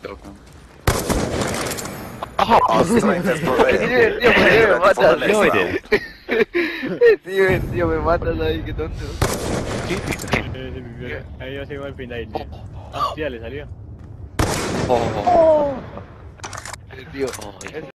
Killcam. Oh, Steven, Tío, me matas. Tío, me matas ahí, qué tonto. Ahí ya se llegó al final, tío. Ah, tía, le salió. Tío.